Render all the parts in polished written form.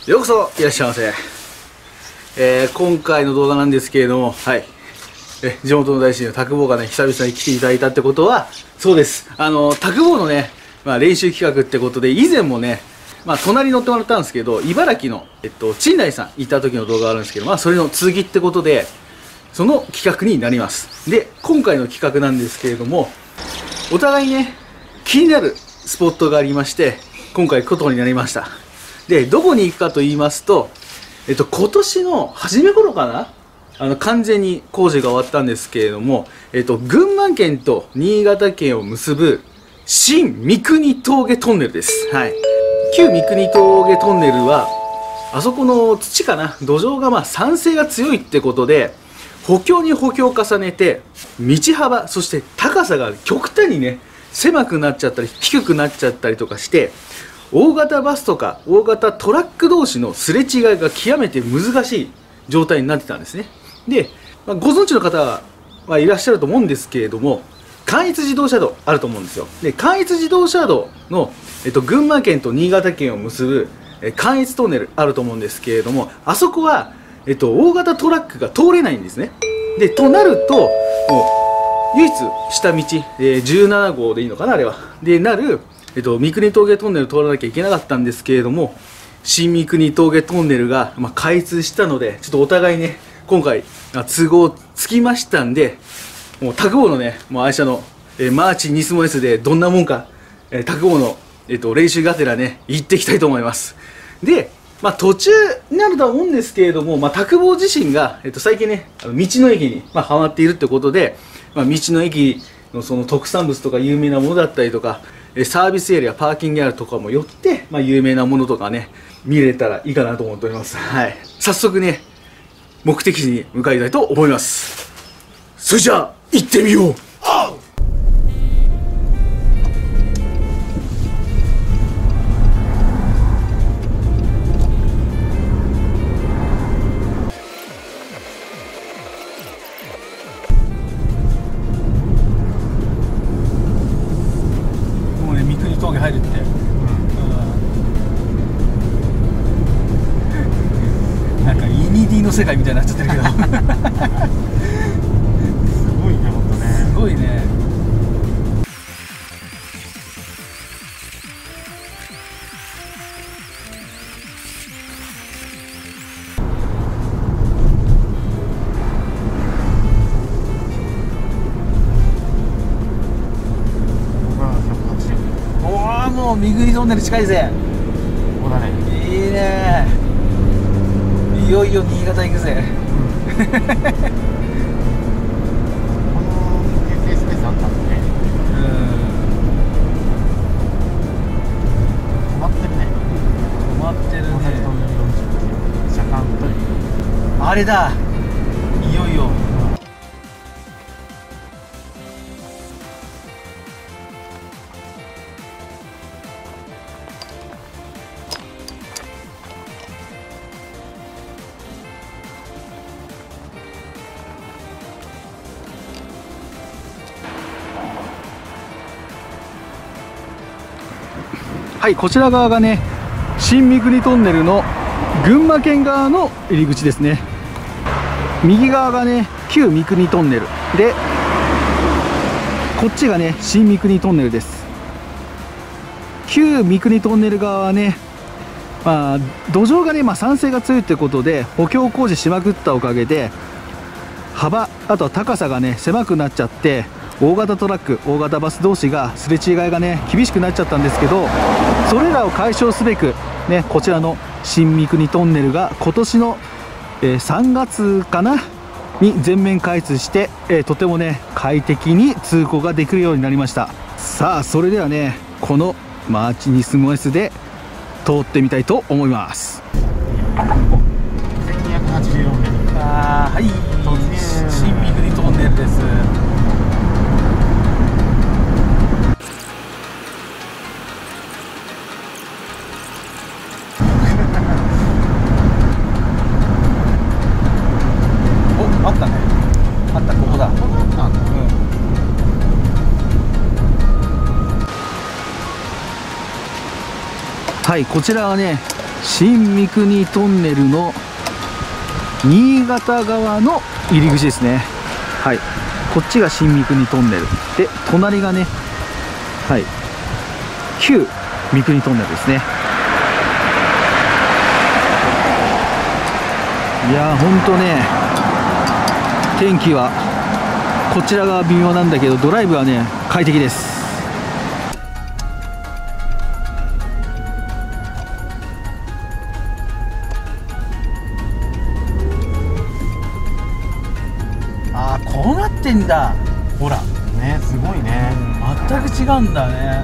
ようこそいらっしゃいませ。今回の動画なんですけれども、はい。地元の大親友、タクボーがね、久々に来ていただいたってことは、そうです。タクボーのね、練習企画ってことで、以前もね、隣に乗ってもらったんですけど、茨城の、陳来さん行った時の動画があるんですけど、それの続きってことで、その企画になります。で、今回の企画なんですけれども、お互いね、気になるスポットがありまして、今回行くことになりました。で、どこに行くかと言いますと、今年の初め頃かな、完全に工事が終わったんですけれども、群馬県と新潟県を結ぶ新三国峠トンネルです。はい。旧三国峠トンネルは、あそこの土かな、土壌が酸性が強いってことで、補強に補強を重ねて、道幅、そして高さが極端にね、狭くなっちゃったり、低くなっちゃったりとかして、大型バスとか大型トラック同士のすれ違いが極めて難しい状態になってたんですね。で、ご存知の方はいらっしゃると思うんですけれども、関越自動車道あると思うんですよ。で、関越自動車道の、群馬県と新潟県を結ぶ、関越トンネルあると思うんですけれども、あそこは、大型トラックが通れないんですね。で、となると、もう、唯一下道、17号でいいのかな、あれは。で、なる、三国峠トンネルを通らなきゃいけなかったんですけれども、新三国峠トンネルが、開通したので、ちょっとお互いね、今回、都合つきましたんで、もう、タクボーのね、もう愛車の、マーチニスモ S でどんなもんか、タクボーの、練習がてらね、行っていきたいと思います。で、途中になるとは思うんですけれども、タクボー自身が、最近ね、道の駅に、ハマっているってことで、道の駅のその特産物とか有名なものだったりとか、サービスエリア、パーキングエリアとかも寄って、有名なものとかね、見れたらいいかなと思っております。はい。早速ね、目的地に向かいたいと思います。それじゃあ、行ってみよう。峠入るって、なんかイニディの世界みたいになっちゃってるけどすごいね、ほんとね。 すごいね。もう三国トンネル近いぜ。 ここだね。 いいね。いよいよ新潟行くぜ。 この休憩スペースあったんだね。止まってるね。 止まってるね。 トンネル40車間距離。 あれだ。いよいよ。はい、こちら側がね、新三国トンネルの群馬県側の入り口ですね。右側がね、旧三国トンネルで、こっちがね、新三国トンネルです。旧三国トンネル側はね、土壌がね、酸性が強いってことで補強工事しまくったおかげで、幅、あとは高さがね、狭くなっちゃって、大型トラック、大型バス同士がすれ違いがね、厳しくなっちゃったんですけど、それらを解消すべく、ね、こちらの新三国トンネルが今年の、3月かなに全面開通して、とてもね、快適に通行ができるようになりました。さあ、それではね、このマーチニスモ S で通ってみたいと思います。 1284名。 はい、新三国トンネルです。あったね。あった、ここだ。はい、こちらはね、 新三国トンネルの新潟側の入り口ですね。はい、こっちが新三国トンネルで、隣がね、はい、旧三国トンネルですね。いやー、ほんとね、天気はこちらが微妙なんだけど、ドライブはね快適です。あー、こうなってんだ。 ほらね、すごいね。 全く違うんだね。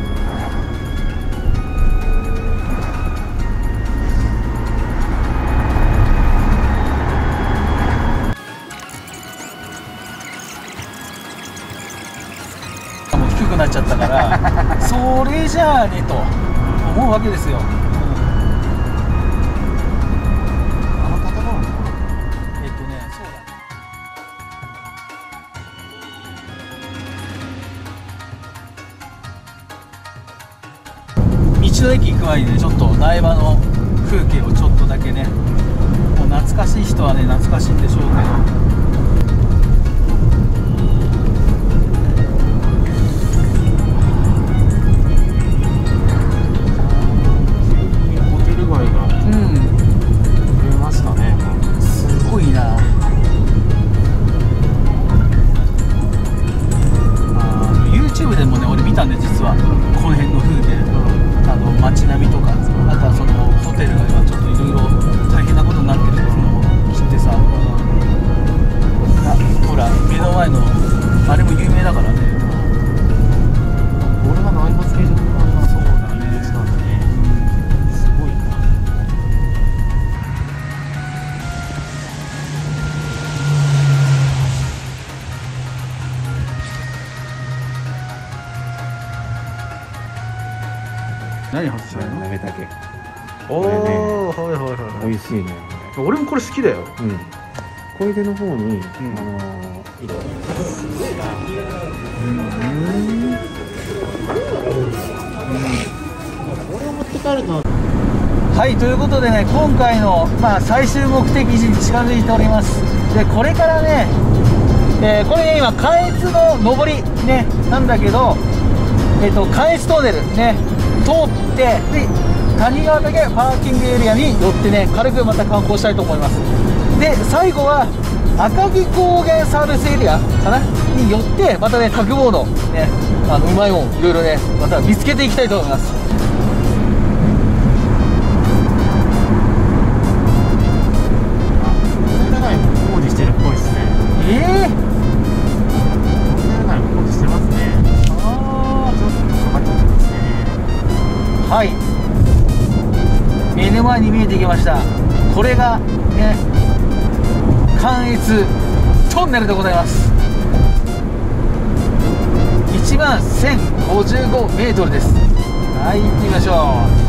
もう低くなっちゃったからそれじゃあねと思うわけですよ。 あの建物のところ。 そうだ。道の駅行く前にね、ちょっと苗場の風景をちょっとだけね、もう懐かしい人はね懐かしいんでしょうけど、 ホテル街が増えましたね。 すごいな。YouTube でもね、俺見たんで、実はこの辺の風景、街並みとか、あとはそのホテルが今ちょっといろいろ大変なことになってるっていうのを知ってさ、ほら目の前のあれも有名だからね。 これが苗場スキー場のそうだね。なんだね。すごいな。 何外したの？ なめたけ。 おお、 これねはいはいはい。 美味しいね。 俺もこれ好きだよ。 うん。小出の方に、色。これを持って帰ると。 はい、ということでね、今回の、最終目的地に近づいております。で、これからね、これね、今関越の上りねなんだけど、関越トンネルね通って、で谷川岳パーキングエリアに寄ってね、軽くまた観光したいと思います。で、最後は赤城高原サービスエリアかなに寄って、またね卓望のねうまいもんいろいろねまた見つけていきたいと思います。 工事してるっぽいですね。工事してますね。ちょっとかかっちゃってますね。 はい、目の前に見えてきました。これがね関越トンネルでございます。1万1055メートルです。はい、行ってみましょう。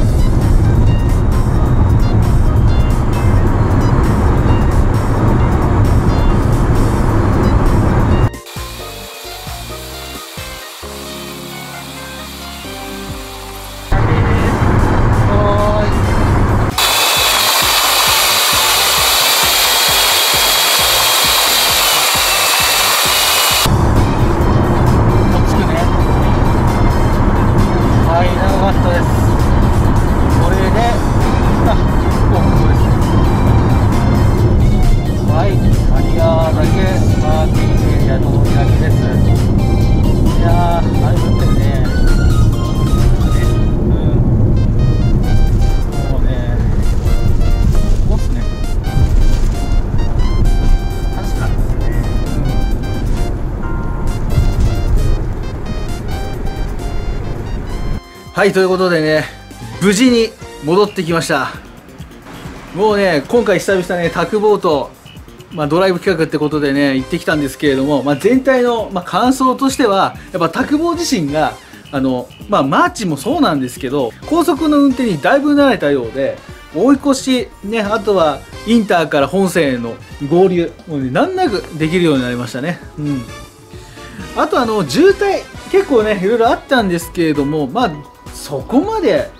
はい、ということでね、無事に戻ってきました。もうね、今回久々ね、卓ボート、ドライブ企画ってことでね、行ってきたんですけれども、全体の、感想としては、やっぱ卓ボー自身が、マーチもそうなんですけど、高速の運転にだいぶ慣れたようで、追い越し、ね、あとはインターから本線への合流、もうね、難なくできるようになりましたね。あと渋滞、結構ね、いろいろあったんですけれども、そこまで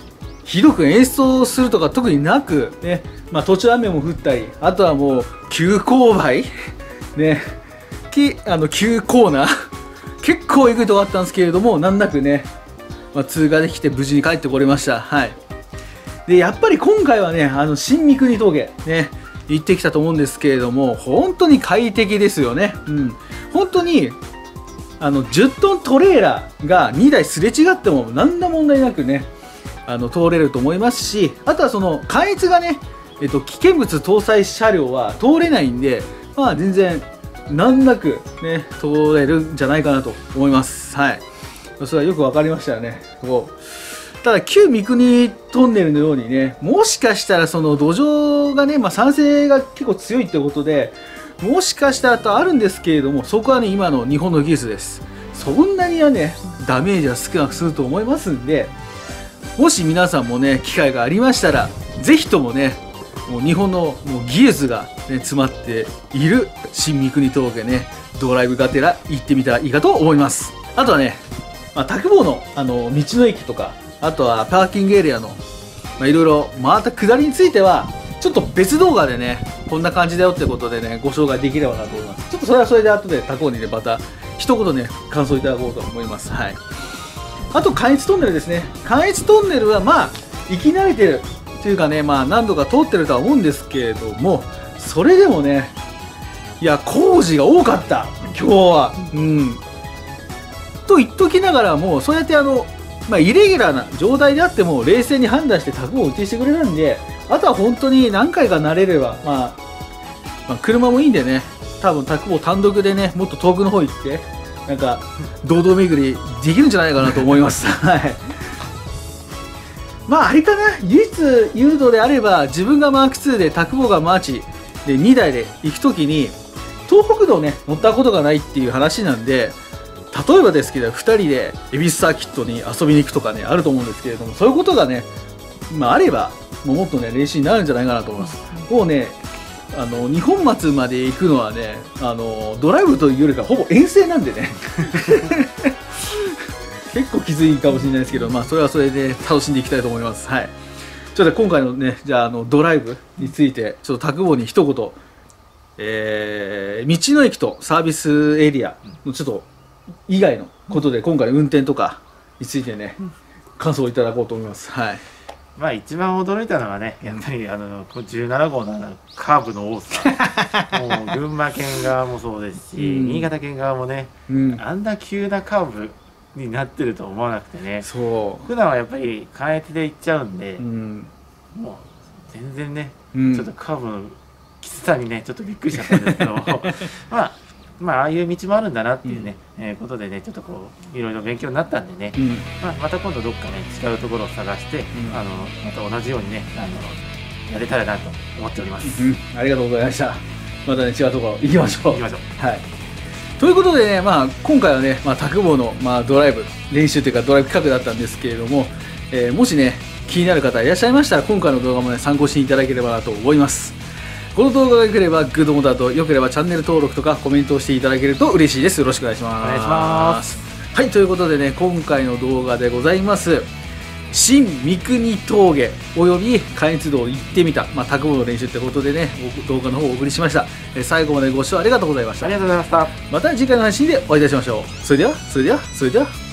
ひどく演奏するとか特になく、ね、途中雨も降ったり、あとはもう急勾配ね、急コーナー結構えぐいとこあったんですけれども、難なくね、通過できて無事に帰ってこれました。はい。で、やっぱり今回はね、新三国峠ね、行ってきたと思うんですけれども、本当に快適ですよね。うん。本当に、10トントレーラーが2台すれ違っても何ら問題なくね、通れると思いますし、あとはその、関越がね、危険物搭載車両は通れないんで、全然、難なくね、通れるんじゃないかなと思います。はい。それはよくわかりましたよね。ただ、旧三国トンネルのようにね、もしかしたらその土壌がね、酸性が結構強いってことで、もしかしたらとあるんですけれども、そこはね、今の日本の技術です。そんなにはね、ダメージは少なくすると思いますんで、もし皆さんもね、機会がありましたら、ぜひともね、もう日本のもう技術が、ね、詰まっている新三国峠ね、ドライブがてら行ってみたらいいかと思います。あとはね、宅房の、道の駅とか、あとはパーキングエリアの、いろいろ回った下りについては、ちょっと別動画でね、こんな感じだよってことでね、ご紹介できればなと思います。ちょっとそれはそれで後で他校にね、また一言ね、感想いただこうと思います。はい。あと、関越トンネルですね。関越トンネルは行き慣れてるというかね、何度か通ってるとは思うんですけれども、それでもね、いや、工事が多かった、今日は。うん。と言っときながらも、そうやってイレギュラーな状態であっても、冷静に判断してタグを運転してくれるんで、あとは本当に何回か慣れれば、車もいいんでね、多分タグを単独でね、もっと遠くの方行って、なんか、堂々巡りできるんじゃないかなと思います。はい。あれかな、唯一誘導であれば、自分がマーク2で、タクボがマーチで2台で行くときに、東北道ね、乗ったことがないっていう話なんで、例えばですけど、2人で恵比寿サーキットに遊びに行くとかね、あると思うんですけれども、そういうことがね、あれば、もっとね、練習になるんじゃないかなと思います。もうね、二本松まで行くのはね、ドライブというよりか、ほぼ遠征なんでね。結構きついかもしれないですけど、それはそれで楽しんでいきたいと思います。はい。ちょっと今回のね、じゃあ、ドライブについて、ちょっとタクボに一言、道の駅とサービスエリアのちょっと以外のことで、今回運転とかについてね、感想をいただこうと思います。はい。 一番驚いたのはね、やっぱり17号のカーブの多さ。もう群馬県側もそうですし、新潟県側もね、あんな急なカーブになってると思わなくてね。そう。普段はやっぱり関越で行っちゃうんで、もう全然ね、ちょっとカーブのきつさにね、ちょっとびっくりしちゃったんですけど、ああいう道もあるんだなっていうね、ことでね、ちょっとこういろいろ勉強になったんでね、また今度どっかね違うところを探して、また同じようにねやれたらなと思っております。 ありがとうございました。またね違うところ行きましょう。 行きましょう。 はい。ということでね、今回はね、宅房のドライブ練習というかドライブ企画だったんですけれども、もしね気になる方いらっしゃいましたら、今回の動画もね参考していただければなと思います。この動画が良ければグッドボタンと、良ければチャンネル登録とかコメントをしていただけると嬉しいです。よろしくお願いします。 お願いします。 はい、ということでね、今回の動画でございます。新三国峠および関越道行ってみた、宅房の練習ってことでね、動画の方をお送りしました。最後までご視聴ありがとうございました。 ありがとうございました。 また次回の配信でお会いいたしましょう。それでは。